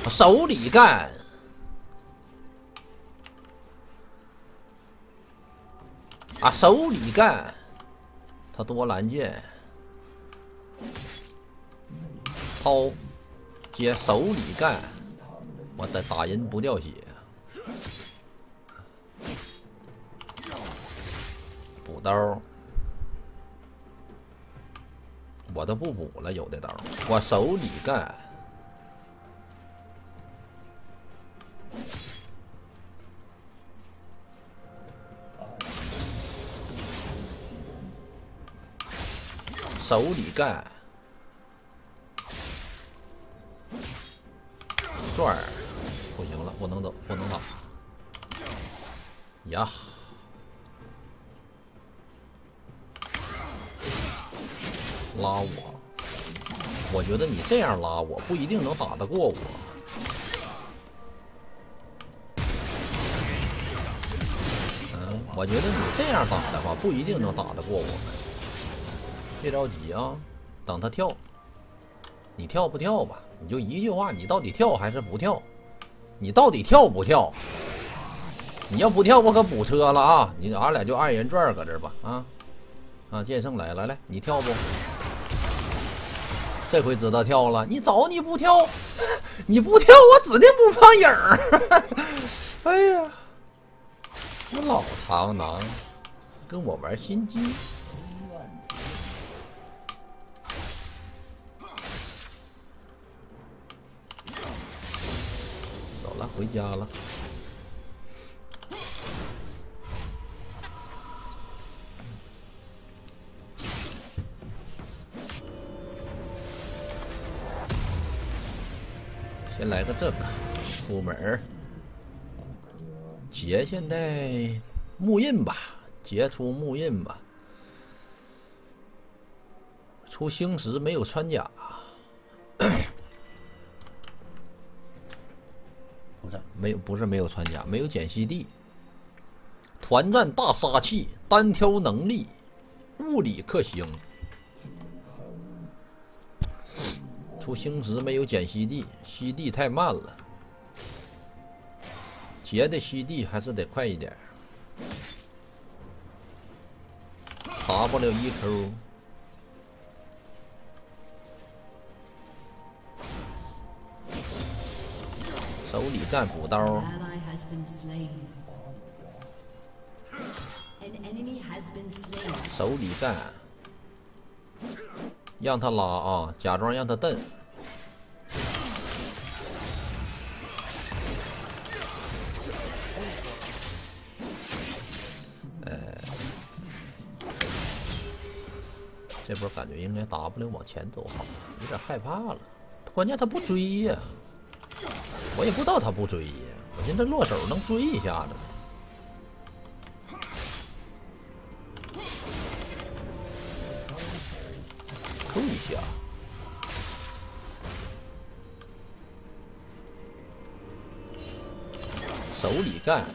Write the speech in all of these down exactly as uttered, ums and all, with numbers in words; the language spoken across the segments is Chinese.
手里干。啊，手里干。他多蓝剑。掏，接手里干。我的打人不掉血。补刀。我都不补了，有的刀。我手里干。手里干，转儿，不行了，不能走，不能打。呀，拉我，我觉得你这样拉我不一定能打得过我。嗯，我觉得你这样打的话，不一定能打得过我们。别着急啊，等他跳，你跳不跳吧？你就一句话，你到底跳还是不跳？你到底跳不跳？你要不跳，我可补车了啊！你俺俩就二人转搁这吧，啊啊！剑圣来了，来，你跳不？这回知道跳了，你早你不跳，你不跳，我指定不放影儿。哎呀，我老长囊跟我玩心机。回家了，先来个这个，出门儿结现在木印吧，结出木印吧，出星石没有穿甲。不是没有，不是没有穿甲，没有捡息地。团战大杀器，单挑能力，物理克星。出星石没有捡息地，息地太慢了。劫的息地还是得快一点。W 一 Q。手里干补刀，手里干，让他拉啊，假装让他蹬。呃，这波感觉应该 W 往前走好，有点害怕了。关键他不追呀。我也不知道他不追呀，我寻思落手能追一下子。扣一下，手里干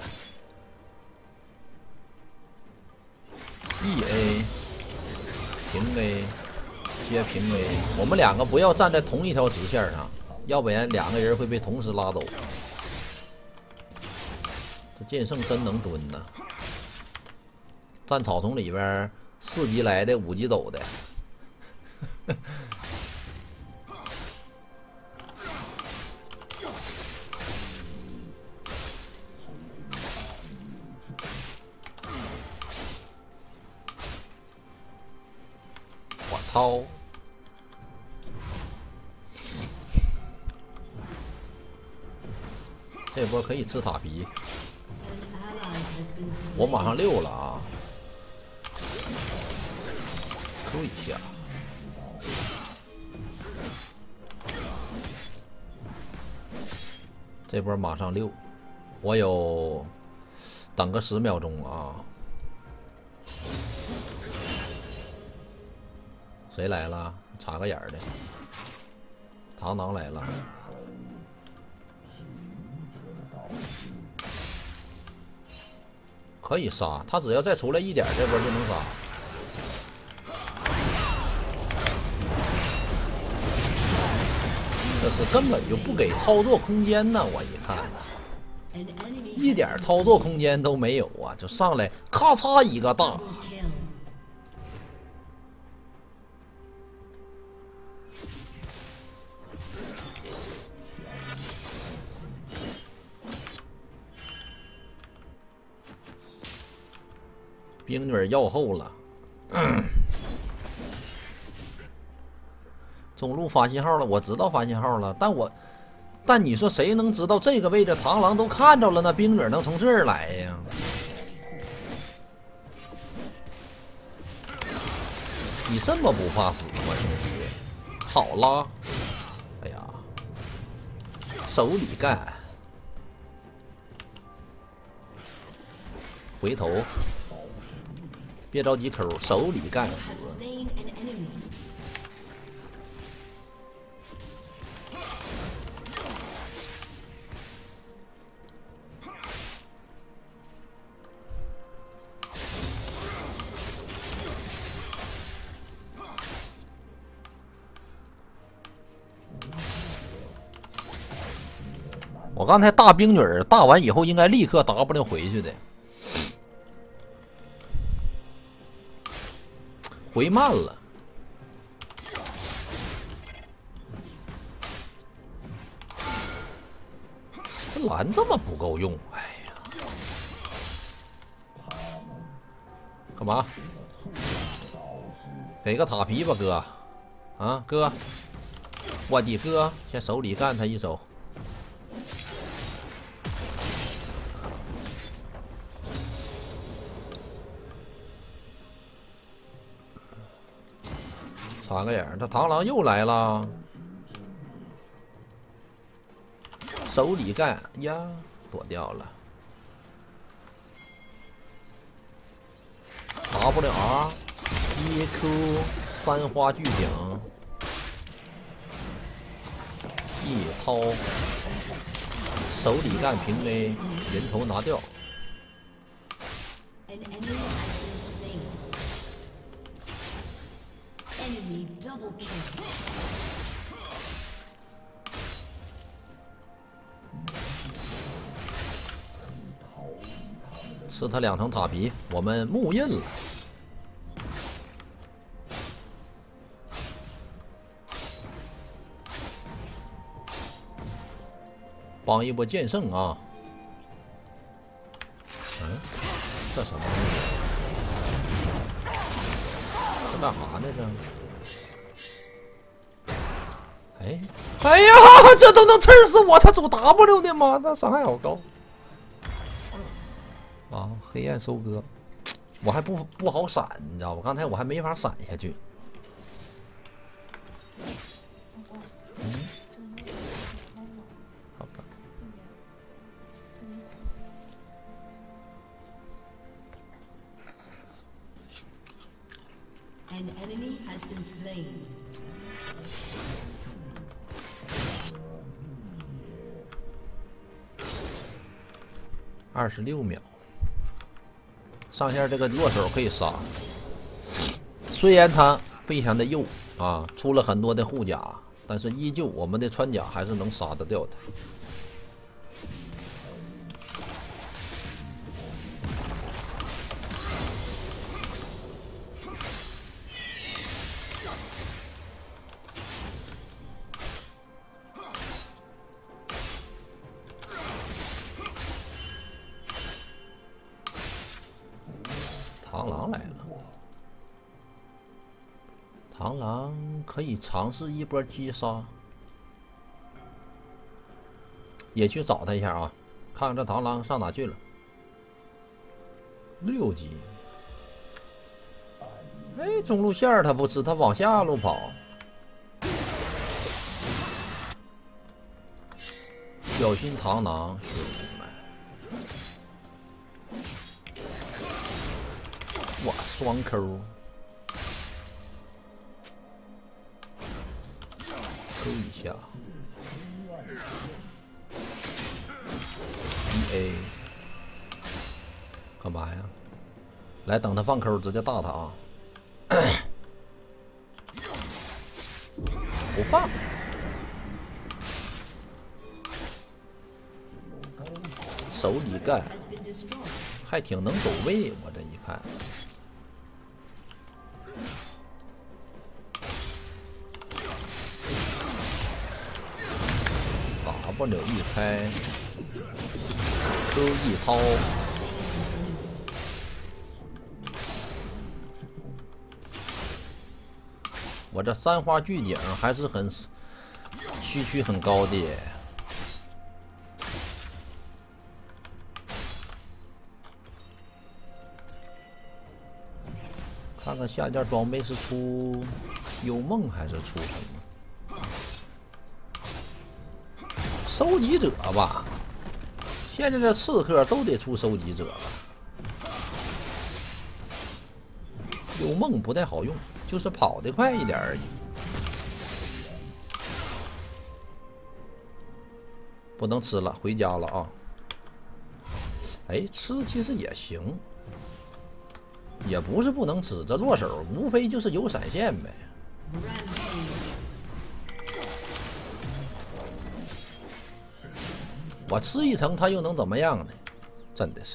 ，E A 平 A 接平 A， 我们两个不要站在同一条直线上。要不然两个人会被同时拉走。这剑圣真能蹲呐！站草丛里边，四级来的，五级走的。我操！这波可以吃塔皮，我马上六了啊！扣一下，这波马上六，我有等个十秒钟啊！谁来了？插个眼儿的，螳螂来了。可以杀他，只要再出来一点，这波就能杀。 这是根本就不给操作空间呢！我一看，一点操作空间都没有啊！就上来咔嚓一个大。冰女要后了，嗯、中路发信号了，我知道发信号了，但我，但你说谁能知道这个位置螳螂都看着了，那冰女能从这儿来呀？你这么不怕死吗，兄弟？好啦，哎呀，手里干，回头。别着急抠，手里干死。我刚才大冰女儿大完以后，应该立刻 W 回去的。回慢了，这蓝这么不够用，哎呀，干嘛？给个塔皮吧，哥，啊，哥，我的哥，先手里干他一手。插个眼，这螳螂又来了，手里干呀，躲掉了。W R E Q 三花巨顶，一掏，手里干平 A， 人头拿掉。吃他两层塔皮，我们木印了。帮一波剑圣啊！嗯，这什么东西？这干啥呢？这？哎，哎呀，这都能刺死我！他走 W 的吗？那伤害好高。啊，黑暗收割，我还不不好闪，你知道吧？刚才我还没法闪下去。嗯，好吧。An enemy has been slain. 二十六秒。上线这个弱手可以杀，虽然他非常的幼啊，出了很多的护甲，但是依旧我们的穿甲还是能杀得掉他。螳螂来了，螳螂可以尝试一波击杀，也去找他一下啊，看看这螳螂上哪去了。六级，哎，中路线他不吃，他往下路跑。小心螳螂，兄弟们！哇，双抠，抠一下 ，E A， 干嘛呀？来，等他放抠，直接大他啊！不放， 手里干，还挺能走位。我这一看，打不了一开 ，Q 一掏，我这三花巨井还是很区区很高的。 看看下件装备是出幽梦还是出什么？收集者吧，现在的刺客都得出收集者了。幽梦不太好用，就是跑得快一点而已。不能吃了，回家了啊！哎，吃其实也行。 也不是不能吃，这落手无非就是有闪现呗。我吃一层，他又能怎么样呢？真的是。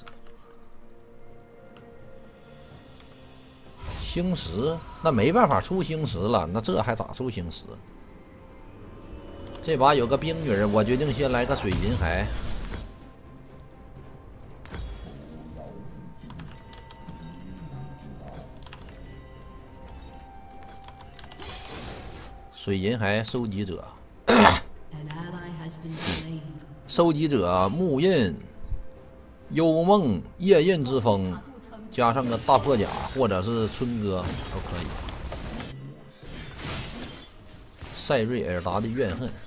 星石那没办法出星石了，那这还咋出星石？这把有个冰女，我决定先来个水银骸。 水银骸收集者，收集者木印、幽梦、夜印之风，加上个大破甲或者是春哥都可以。赛瑞尔达的怨恨，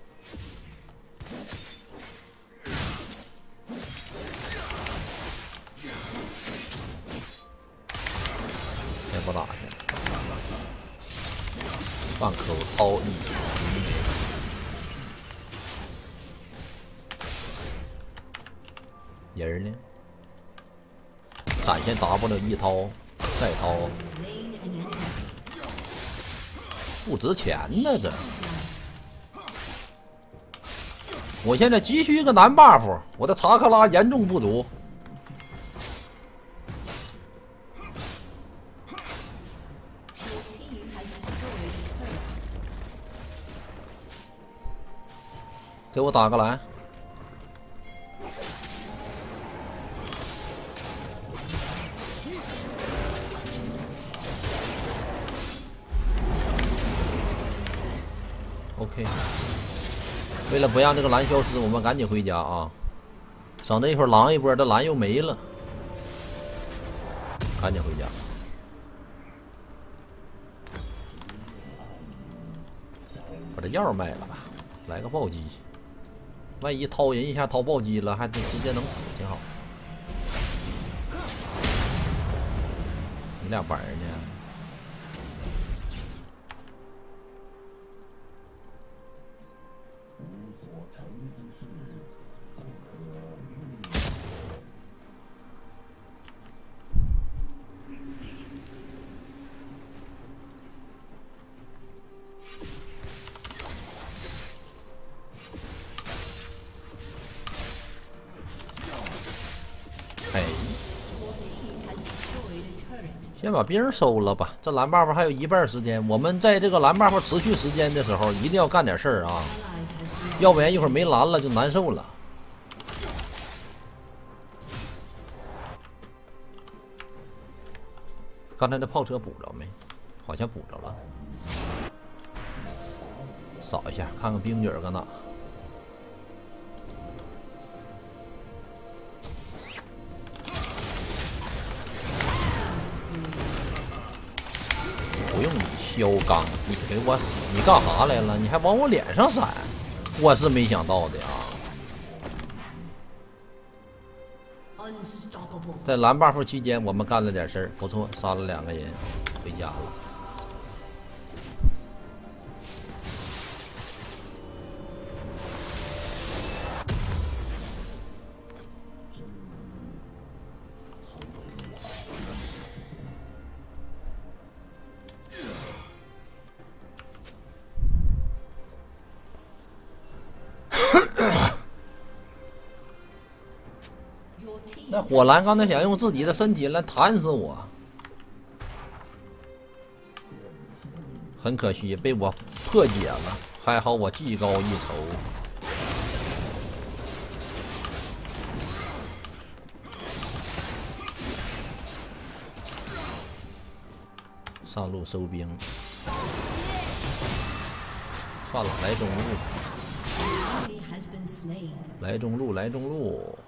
先不打去。 半口掏一，人呢？闪现 W 一掏，再掏，不值钱呢这。我现在急需一个男 buff， 我的查克拉严重不足。 给我打个蓝。OK， 为了不让这个蓝消失，我们赶紧回家啊，省得一会儿狼一波，这蓝又没了。赶紧回家。把这药卖了吧，来个暴击。 万一掏人一下掏暴击了，还得直接能死，挺好。你俩玩呢？先把兵收了吧，这蓝 buff 还有一半时间。我们在这个蓝 buff 持续时间的时候，一定要干点事儿啊，要不然一会儿没蓝了就难受了。刚才那炮车补着没？好像补着了。扫一下，看看冰女搁哪。 不用你削钢，你给我死！你干啥来了？你还往我脸上闪，我是没想到的啊！在蓝 buff 期间，我们干了点事儿，不错，杀了两个人，回家了。 那火蓝刚才想用自己的身体来弹死我，很可惜被我破解了，还好我技高一筹。上路收兵，算了，来中路，来中路，来中路。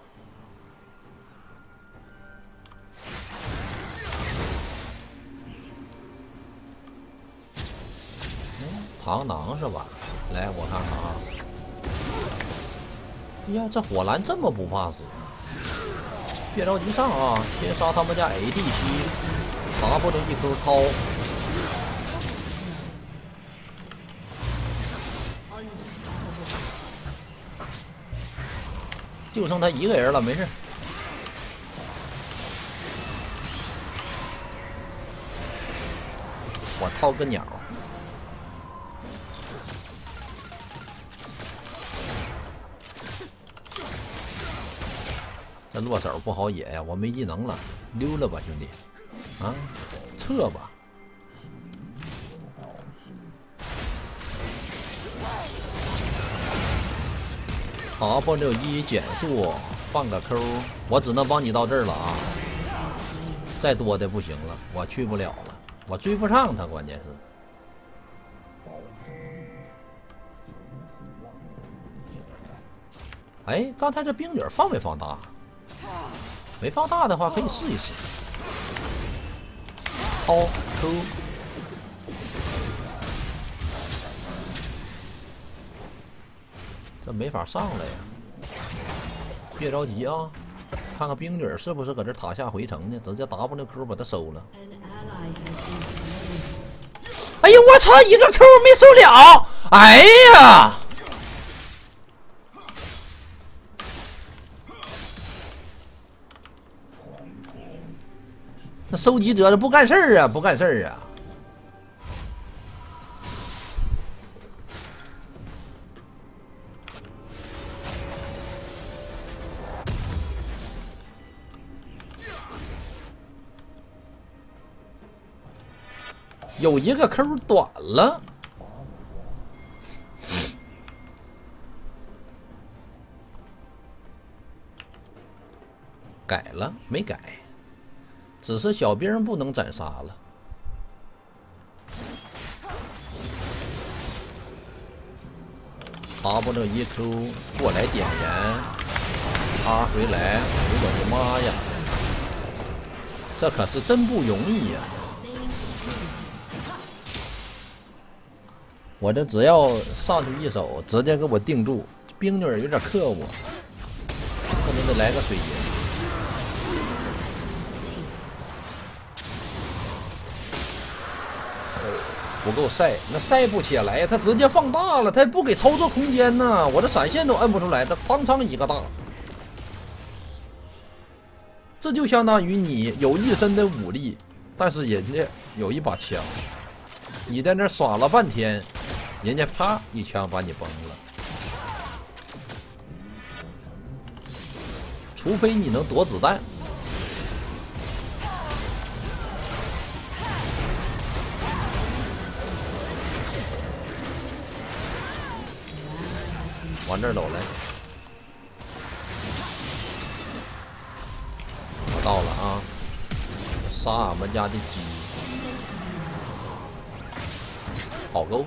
螳螂是吧？来，我看看啊。哎呀，这火蓝这么不怕死？别着急上啊，先杀他们家 A D 七，打不了一颗掏。就剩他一个人了，没事。我掏个鸟。这落手不好野呀，我没技能了，溜了吧，兄弟，啊，撤吧。W 一减速，放个 Q， 我只能帮你到这儿了啊，再多的不行了，我去不了了，我追不上他，关键是。哎，刚才这冰女放没放大？没放大的话，可以试一试。掏 Q， 这没法上来呀！别着急啊，看看冰女是不是搁这塔下回城呢？直接 W Q 把他收了。哎呦我操！一个 Q 没收了！哎呀！那收集者不干事儿啊，不干事儿啊！有一个 Q 短了，改了没改？只是小兵不能斩杀了。W 一 Q 过来点燃，他回来，我的妈呀！这可是真不容易呀！我这只要上去一手，直接给我定住。冰女有点克我，后面再来个水银。不够晒，那晒不起来，他直接放大了，他不给操作空间呢。我这闪现都摁不出来，他哐当一个大，这就相当于你有一身的武力，但是人家有一把枪，你在那耍了半天，人家啪一枪把你崩了。除非你能躲子弹。往这儿走来，我到了啊！杀俺们家的鸡，好钩！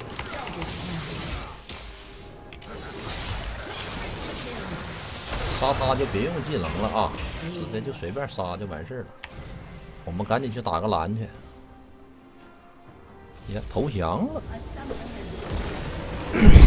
杀他就别用技能了啊，直接就随便杀就完事了。我们赶紧去打个蓝去。呀，投降了。